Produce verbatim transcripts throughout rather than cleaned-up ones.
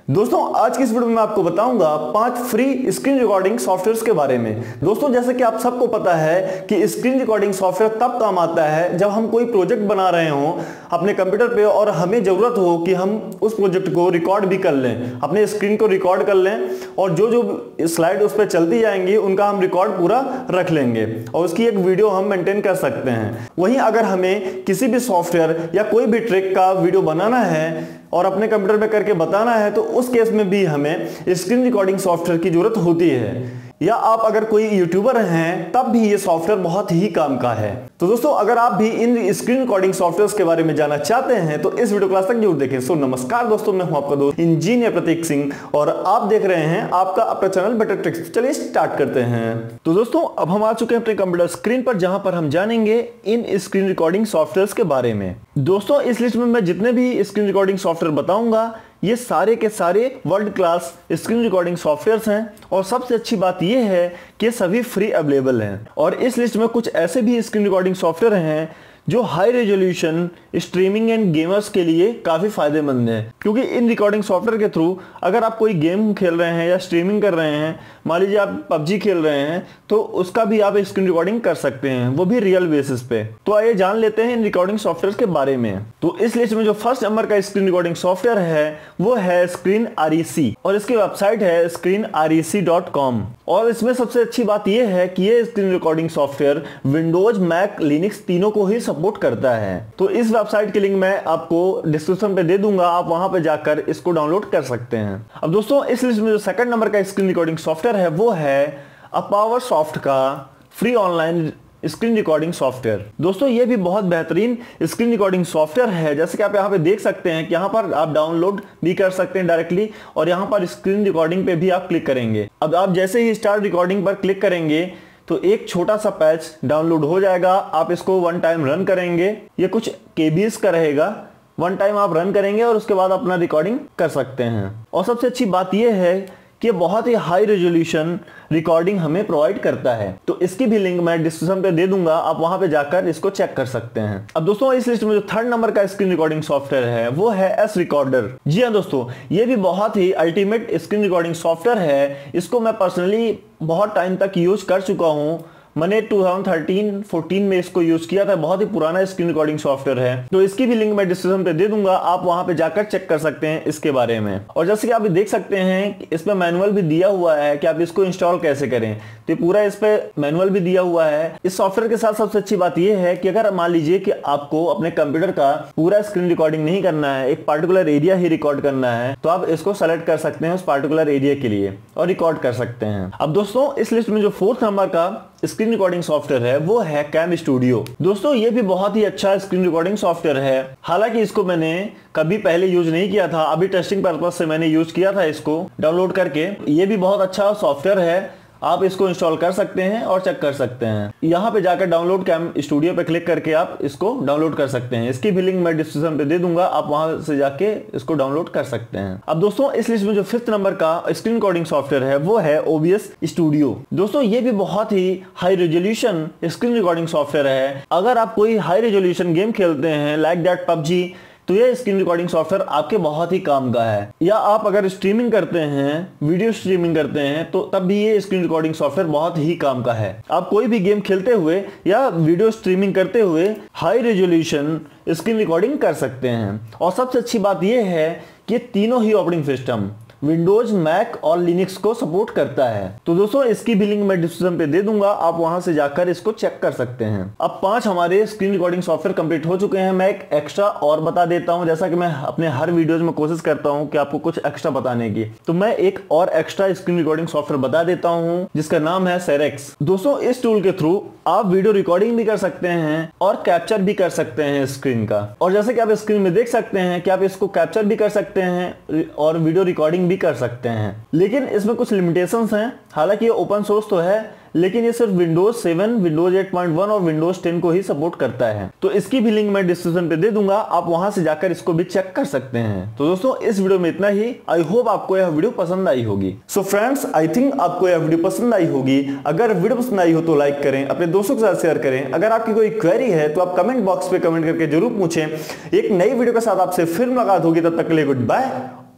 दोस्तों आज की इस वीडियो में मैं आपको बताऊंगा पांच फ्री स्क्रीन रिकॉर्डिंग सॉफ्टवेयर्स के बारे में। दोस्तों जैसे कि आप सबको पता है कि स्क्रीन रिकॉर्डिंग सॉफ्टवेयर तब काम आता है जब हम कोई प्रोजेक्ट बना रहे हों अपने कंप्यूटर पे और हमें जरूरत हो कि हम उस प्रोजेक्ट को रिकॉर्ड भी कर लें, अपने स्क्रीन को रिकॉर्ड कर लें और जो जो स्लाइड उस पर चलती जाएंगी उनका हम रिकॉर्ड पूरा रख लेंगे और उसकी एक वीडियो हम मेंटेन कर सकते हैं। वहीं अगर हमें किसी भी सॉफ्टवेयर या कोई भी ट्रिक का वीडियो बनाना है और अपने कंप्यूटर में करके बताना है तो उस केस में भी हमें स्क्रीन रिकॉर्डिंग सॉफ्टवेयर की जरूरत होती है। या आप अगर कोई यूट्यूबर हैं तब भी ये सॉफ्टवेयर बहुत ही काम का है। तो दोस्तों अगर आप भी इन स्क्रीन रिकॉर्डिंग सॉफ्टवेयर्स के बारे में जानना चाहते हैं तो इस वीडियो क्लास तक जरूर देखें। सो नमस्कार दोस्तों, मैं हूं आपका दोस्त इंजीनियर प्रतीक सिंह और आप देख रहे हैं आपका अपना चैनल बेटर ट्रिक्स। चलिए स्टार्ट करते हैं। तो दोस्तों अब हम आ चुके हैं अपने कंप्यूटर स्क्रीन पर जहां पर हम जानेंगे इन स्क्रीन रिकॉर्डिंग सॉफ्टवेयर्स के बारे में। दोस्तों इस लिस्ट में मैं जितने भी स्क्रीन रिकॉर्डिंग सॉफ्टवेयर बताऊंगा ये सारे के सारे world class screen recording softwares हैं और सबसे अच्छी बात यह है कि सभी फ्री अवेलेबल हैं। और इस लिस्ट में कुछ ऐसे भी स्क्रीन रिकॉर्डिंग सॉफ्टवेयर हैं जो high resolution streaming and gamers के लिए काफी फायदेमंद है, क्योंकि इन रिकॉर्डिंग सॉफ्टवेयर के थ्रू अगर आप कोई गेम खेल रहे हैं या स्ट्रीमिंग कर रहे हैं, मान लीजिए आप पबजी खेल रहे हैं तो उसका भी आप स्क्रीन रिकॉर्डिंग कर सकते हैं, वो भी रियल बेसिस पे। तो आइए जान लेते हैं इन रिकॉर्डिंग सॉफ्टवेयर के बारे में। तो इस लिस्ट में जो फर्स्ट नंबर का स्क्रीन रिकॉर्डिंग सॉफ्टवेयर है वो है स्क्रीन आर ई सी और इसकी वेबसाइट है screen R E C dot com. और इसमें सबसे अच्छी बात यह है कि ये screen recording software Windows, Mac, Linux तीनों को ही सपोर्ट करता है। तो इस वेबसाइट की लिंक मैं आपको डिस्क्रिप्शन पे दे दूंगा, आप वहां पे जाकर इसको डाउनलोड कर सकते हैं। अब दोस्तों इस लिस्ट में जो सेकंड नंबर का स्क्रीन रिकॉर्डिंग सॉफ्टवेयर है वो है अपावर सॉफ्ट का free online screen recording software. दोस्तों ये भी बहुत बेहतरीन स्क्रीन रिकॉर्डिंग सॉफ्टवेयर है। जैसे कि आप यहाँ पे देख सकते हैं कि यहाँ पर आप डाउनलोड भी कर सकते हैं डायरेक्टली और यहाँ पर स्क्रीन रिकॉर्डिंग पे भी आप क्लिक करेंगे। अब आप जैसे ही स्टार्ट रिकॉर्डिंग पर क्लिक करेंगे तो एक छोटा सा पैच डाउनलोड हो जाएगा। आप इसको वन टाइम रन करेंगे, ये कुछ केबीएस का रहेगा, वन टाइम आप रन करेंगे और उसके बाद अपना रिकॉर्डिंग कर सकते हैं। और सबसे अच्छी बात यह है कि बहुत ही हाई रेजोल्यूशन रिकॉर्डिंग हमें प्रोवाइड करता है। तो इसकी भी लिंक मैं डिस्क्रिप्शन पे दे दूंगा, आप वहां पे जाकर इसको चेक कर सकते हैं। अब दोस्तों इस लिस्ट में जो थर्ड नंबर का स्क्रीन रिकॉर्डिंग सॉफ्टवेयर है वो है एस रिकॉर्डर। जी हाँ दोस्तों, ये भी बहुत ही अल्टीमेट स्क्रीन रिकॉर्डिंग सॉफ्टवेयर है। इसको मैं पर्सनली बहुत टाइम तक यूज कर चुका हूँ। मैंने टू थाउजेंड थर्टीन फोर्टीन में इसको यूज किया था। बहुत ही पुराना स्क्रीन रिकॉर्डिंग सॉफ्टवेयर है। तो इसकी भी लिंक मैं डिस्क्रिप्शन पे दे दूंगा, आप वहां पे जाकर चेक कर सकते हैं इसके बारे में। और जैसे कि आप देख सकते हैं इसमें मैनुअल भी दिया हुआ है कि आप इसको इंस्टॉल कैसे करें। तो पूरा इस पे मैनुअल भी दिया हुआ है। इस सॉफ्टवेयर के साथ सबसे अच्छी बात यह है कि अगर मान लीजिए कि आपको अपने कंप्यूटर का पूरा स्क्रीन रिकॉर्डिंग नहीं करना है, एक पार्टिकुलर एरिया ही रिकॉर्ड करना है, तो आप इसको सेलेक्ट कर सकते हैं उस पार्टिकुलर एरिया के लिए और रिकॉर्ड कर सकते हैं। अब दोस्तों इस लिस्ट में जो फोर्थ नंबर का स्क्रीन रिकॉर्डिंग सॉफ्टवेयर है वो है कैम स्टूडियो। दोस्तों ये भी बहुत ही अच्छा स्क्रीन रिकॉर्डिंग सॉफ्टवेयर है। हालांकि इसको मैंने कभी पहले यूज नहीं किया था, अभी टेस्टिंग पर्पज से मैंने यूज किया था इसको डाउनलोड करके। ये भी बहुत अच्छा सॉफ्टवेयर है, आप इसको इंस्टॉल कर सकते हैं और चेक कर सकते हैं। यहाँ पे जाकर डाउनलोड कैम स्टूडियो पे क्लिक करके आप इसको डाउनलोड कर सकते हैं। इसकी भी लिंक मैं डिस्क्रिप्शन पे दे दूंगा, आप वहां से जाके इसको डाउनलोड कर सकते हैं। अब दोस्तों इस लिस्ट में जो फिफ्थ नंबर का स्क्रीन रिकॉर्डिंग सॉफ्टवेयर है वो है ओ बी एस स्टूडियो। दोस्तों ये भी बहुत ही high resolution screen recording software है। अगर आप कोई हाई रेजोल्यूशन गेम खेलते हैं लाइक दैट पबजी, तो ये स्क्रीन रिकॉर्डिंग सॉफ्टवेयर आपके बहुत ही काम का है। या आप अगर स्ट्रीमिंग करते हैं, वीडियो स्ट्रीमिंग करते हैं, तो तब भी ये स्क्रीन रिकॉर्डिंग सॉफ्टवेयर बहुत ही काम का है। आप कोई भी गेम खेलते हुए या वीडियो स्ट्रीमिंग करते हुए हाई रेजोल्यूशन स्क्रीन रिकॉर्डिंग कर सकते हैं। और सबसे अच्छी बात यह है कि तीनों ही ऑपरेटिंग सिस्टम विंडोज, मैक और लिनक्स को सपोर्ट करता है। तो दोस्तों इसकी भी लिंक मैं डिस्क्रिप्शन पे दे दूंगा, आप वहां से जाकर इसको चेक कर सकते हैं। अब पांच हमारे स्क्रीन रिकॉर्डिंग सॉफ्टवेयर कंप्लीट हो चुके हैं। मैं एक एक्स्ट्रा और बता देता हूं, जैसा कि मैं अपने हर वीडियोज में कोशिश करता हूं कि आपको कुछ एक्स्ट्रा बताने की। तो मैं एक और एक्स्ट्रा स्क्रीन रिकॉर्डिंग सॉफ्टवेयर बता देता हूं जिसका नाम है सेरेक्स। दोस्तों इस टूल के थ्रू आप वीडियो रिकॉर्डिंग भी कर सकते हैं और कैप्चर भी कर सकते हैं स्क्रीन का। और जैसे कि आप स्क्रीन में देख सकते हैं कि आप इसको कैप्चर भी कर सकते हैं और वीडियो रिकॉर्डिंग भी कर सकते हैं। लेकिन इसमें कुछ लिमिटेशंस हैं। हालांकि ये ओपन सोर्स तो है, लेकिन ये सिर्फ Windows seven, Windows eight point one और विंडोज टेन को ही सपोर्ट करता है। तो इसकी भी लिंक मैं डिस्क्रिप्शन पे दे दूंगा, आप वहां से जाकर इसको भी चेक कर सकते हैं। तो दोस्तों इस वीडियो में इतना ही। आई होप आपको यह वीडियो पसंद आई होगी। सो फ्रेंड्स, आई थिंक आपको यह वीडियो पसंद आई होगी। अगर वीडियो पसंद आई हो तो लाइक करें, अपने दोस्तों के साथ शेयर करें। अगर आपकी कोई क्वेरी है तो आप कमेंट बॉक्स पे कमेंट करके जरूर पूछें। एक नई वीडियो के साथ आपसे फिर मुलाकात होगी, तब तक के लिए goodbye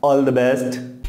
all the best.